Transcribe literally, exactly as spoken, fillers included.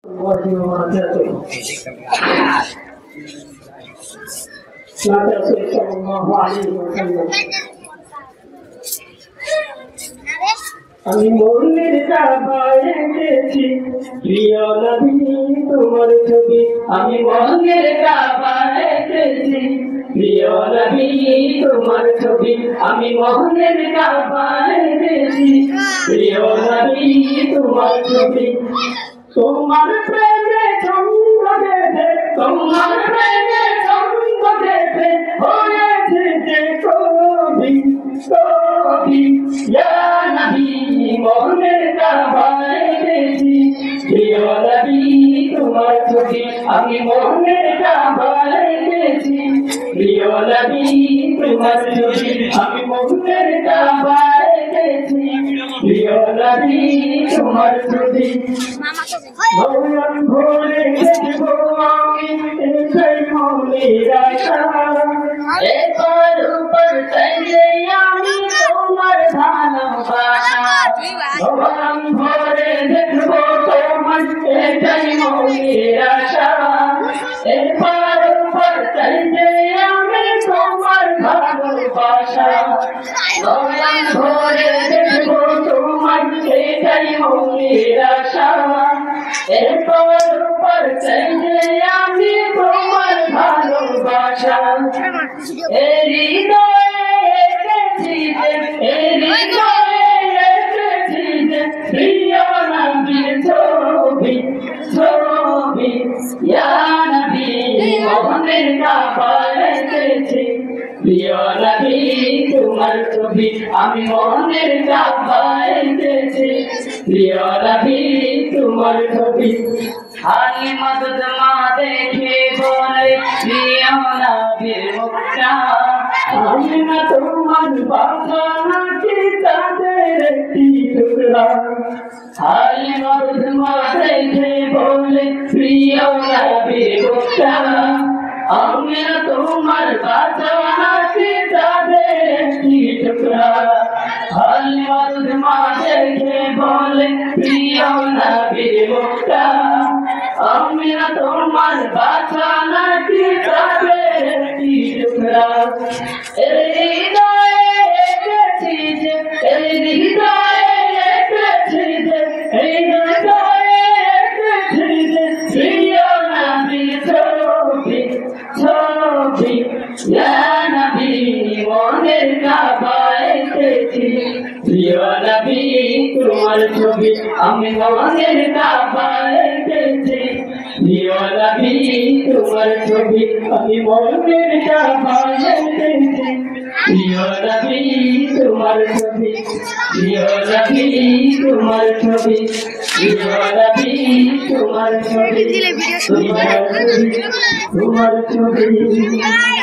আমি মনের কাবায় এসেছি প্রিয় নবী তোমার ছবি। আমি মনের কাবায় এসেছি প্রিয় নবী তোমার ছবি। আমি মনের কাবায় এসেছি প্রিয় নবী তোমার ছবি। তোমার প্রেমে ছন্দ গেছে, তোমার প্রেমে ছন্দ গেছে হয়েছে যে কবি কবি। ইয়া নবী মনের কাবায় এসেছি প্রিয় নবী তোমার ছবি। আমি মনের কাবায় এসেছি প্রিয় নবী তোমার ছবি। আমি মনের কাবায় এসেছি প্রিয় নবী তোমার ছবি। ভগবান ভোরে দেখবো আমি সেই মনের আশা, এবার উপর চাইলে আমি তোমার ভালোবাসা। ভগবান ভোরে দেখবো তোমার এটাই মনের আশা, এবার উপর চাইলে আমি তোমার ভালোবাসা। ভগবান ভোরে দেখবো তোমার এটাই মনের আশা, এরপর উপর চাইলে আমি তোমার ভালোবাসা। এরি হৃদয়ে এসেছি যে, এরি হৃদয়ে এসেছি যে প্রিয় নবীর ছবি ছবি। ইয়া নবী মনের কাবায় এসেছি প্রিয় নবী তোমার ছবি। আমি মনের কাবায় এসেছি প্রিয় নবী তোমার ছবি। হালিমা মা দেখে বলে প্রিয় নবীর মুখটা, আমি না তোমার বাবা নাকি তাদের একটি টুকরা। হালিমা মা দেখে বলে প্রিয় নবীর মুখটা, আমি না তোমার বাবা নাকি তাদের একটি টুকরা। হালিমা মা দেখে বলে প্রিয় নবীর মুখটা, আমি না তোমার বাবা নাকি তাদের একটি টুকরা। এর হৃদয়ে এসেছি যে, এর হৃদয়ে এসেছি যে, এই হৃদয়ে এসেছি যে প্রিয় নবীর ছবি ছবি। ইয়া নবী মনের কাবায় এসেছি প্রিয় নবী তোমার ছবি। আমি মনের কাবায় এসেছি প্রিয় নবী তোমার ছবি। আমি মনের কাবায় এসেছি প্রিয় নবী তোমার ছবি। প্রিয় নবী তোমার ছবি, প্রিয় নবী তোমার ছবি, তোমার ছবি, তোমার ছবি।